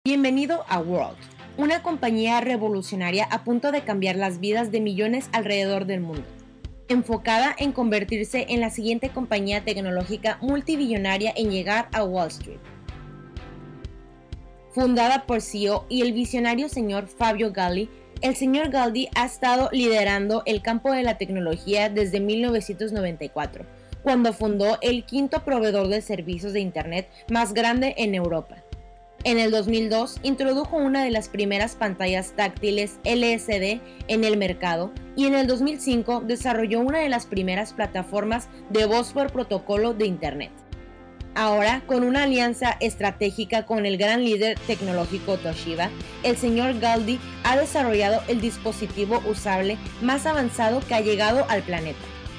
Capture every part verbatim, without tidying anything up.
Bienvenido a World, una compañía revolucionaria a punto de cambiar las vidas de millones alrededor del mundo, enfocada en convertirse en la siguiente compañía tecnológica multibillonaria en llegar a Wall Street. Fundada por C E O y el visionario señor Fabio Galli, el señor Galli ha estado liderando el campo de la tecnología desde mil novecientos noventa y cuatro, cuando fundó el quinto proveedor de servicios de Internet más grande en Europa. En el dos mil dos introdujo una de las primeras pantallas táctiles L C D en el mercado y en el dos mil cinco desarrolló una de las primeras plataformas de voz por protocolo de Internet. Ahora, con una alianza estratégica con el gran líder tecnológico Toshiba, el señor Galli ha desarrollado el dispositivo usable más avanzado que ha llegado al planeta.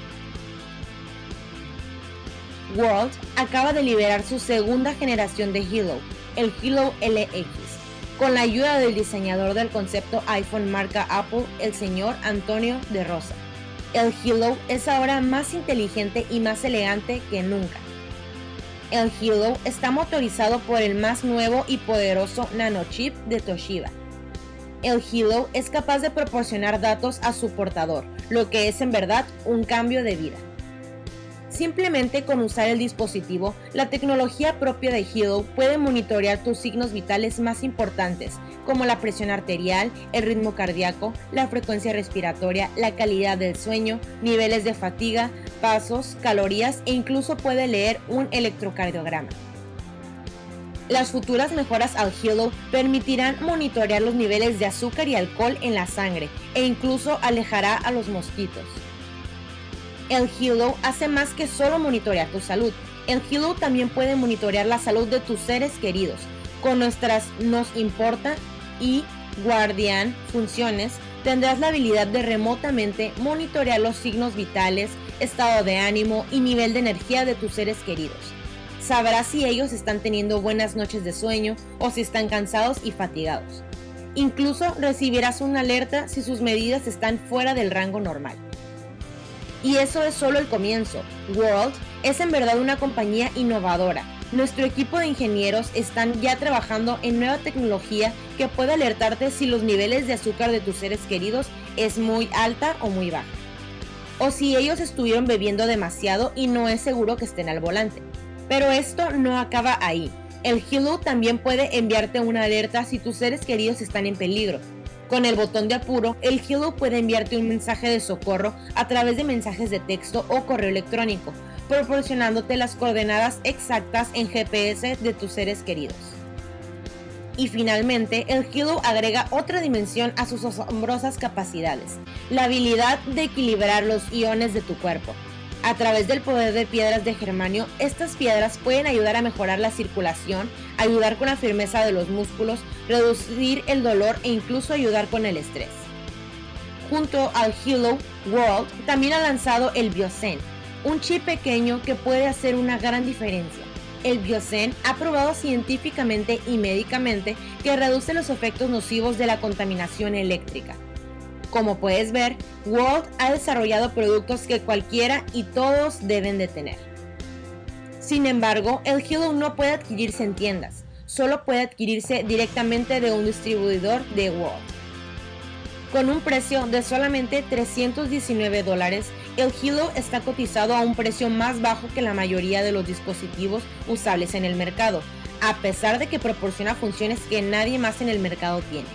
World acaba de liberar su segunda generación de Hilo, el Hilo L X, con la ayuda del diseñador del concepto iPhone marca Apple, el señor Antonio de Rosa. El Hilo es ahora más inteligente y más elegante que nunca. El Hilo está motorizado por el más nuevo y poderoso nanochip de Toshiba. El Hilo es capaz de proporcionar datos a su portador, lo que es en verdad un cambio de vida. Simplemente con usar el dispositivo, la tecnología propia de Hilo puede monitorear tus signos vitales más importantes, como la presión arterial, el ritmo cardíaco, la frecuencia respiratoria, la calidad del sueño, niveles de fatiga, pasos, calorías e incluso puede leer un electrocardiograma. Las futuras mejoras al Hilo permitirán monitorear los niveles de azúcar y alcohol en la sangre e incluso alejará a los mosquitos. El Hilo hace más que solo monitorear tu salud. El Hilo también puede monitorear la salud de tus seres queridos. Con nuestras Nos Importa y Guardián funciones, tendrás la habilidad de remotamente monitorear los signos vitales, estado de ánimo y nivel de energía de tus seres queridos. Sabrás si ellos están teniendo buenas noches de sueño o si están cansados y fatigados. Incluso recibirás una alerta si sus medidas están fuera del rango normal. Y eso es solo el comienzo. World es en verdad una compañía innovadora. Nuestro equipo de ingenieros están ya trabajando en nueva tecnología que puede alertarte si los niveles de azúcar de tus seres queridos es muy alta o muy baja. O si ellos estuvieron bebiendo demasiado y no es seguro que estén al volante. Pero esto no acaba ahí. El Hilo también puede enviarte una alerta si tus seres queridos están en peligro. Con el botón de apuro, el Hilo puede enviarte un mensaje de socorro a través de mensajes de texto o correo electrónico, proporcionándote las coordenadas exactas en G P S de tus seres queridos. Y finalmente, el Hilo agrega otra dimensión a sus asombrosas capacidades, la habilidad de equilibrar los iones de tu cuerpo. A través del poder de piedras de germanio, estas piedras pueden ayudar a mejorar la circulación, ayudar con la firmeza de los músculos, reducir el dolor e incluso ayudar con el estrés. Junto al Hilo, World también ha lanzado el BioZen, un chip pequeño que puede hacer una gran diferencia. El BioZen ha probado científicamente y médicamente que reduce los efectos nocivos de la contaminación eléctrica. Como puedes ver, World ha desarrollado productos que cualquiera y todos deben de tener. Sin embargo, el Hilo no puede adquirirse en tiendas, solo puede adquirirse directamente de un distribuidor de World. Con un precio de solamente trescientos diecinueve dólares, el Hilo está cotizado a un precio más bajo que la mayoría de los dispositivos usables en el mercado, a pesar de que proporciona funciones que nadie más en el mercado tiene.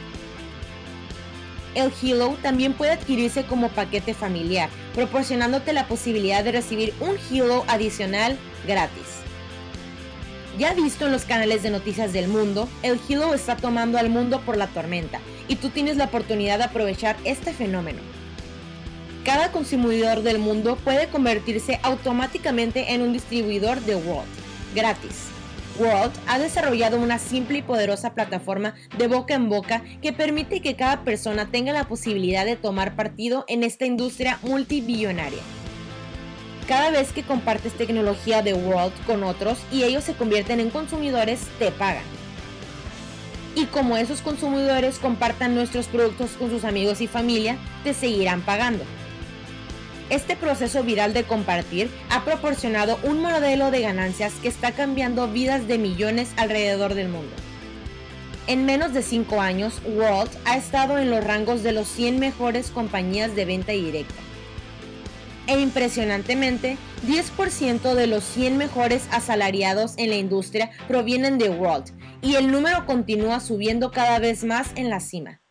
El Hilo también puede adquirirse como paquete familiar, proporcionándote la posibilidad de recibir un Hilo adicional gratis. Ya visto en los canales de noticias del mundo, el Hilo está tomando al mundo por la tormenta y tú tienes la oportunidad de aprovechar este fenómeno. Cada consumidor del mundo puede convertirse automáticamente en un distribuidor de World, gratis. World ha desarrollado una simple y poderosa plataforma de boca en boca que permite que cada persona tenga la posibilidad de tomar partido en esta industria multibillonaria. Cada vez que compartes tecnología de World con otros y ellos se convierten en consumidores, te pagan. Y como esos consumidores compartan nuestros productos con sus amigos y familia, te seguirán pagando. Este proceso viral de compartir ha proporcionado un modelo de ganancias que está cambiando vidas de millones alrededor del mundo. En menos de cinco años, World ha estado en los rangos de los cien mejores compañías de venta directa. E impresionantemente, diez por ciento de los cien mejores asalariados en la industria provienen de World, y el número continúa subiendo cada vez más en la cima.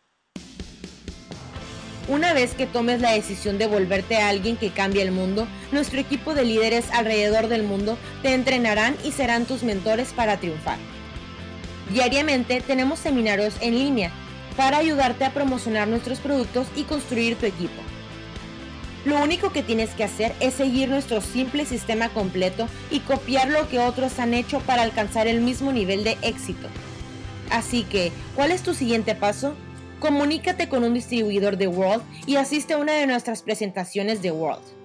Una vez que tomes la decisión de volverte a alguien que cambie el mundo, nuestro equipo de líderes alrededor del mundo te entrenarán y serán tus mentores para triunfar. Diariamente tenemos seminarios en línea para ayudarte a promocionar nuestros productos y construir tu equipo. Lo único que tienes que hacer es seguir nuestro simple sistema completo y copiar lo que otros han hecho para alcanzar el mismo nivel de éxito. Así que, ¿cuál es tu siguiente paso? Comunícate con un distribuidor de World y asiste a una de nuestras presentaciones de World.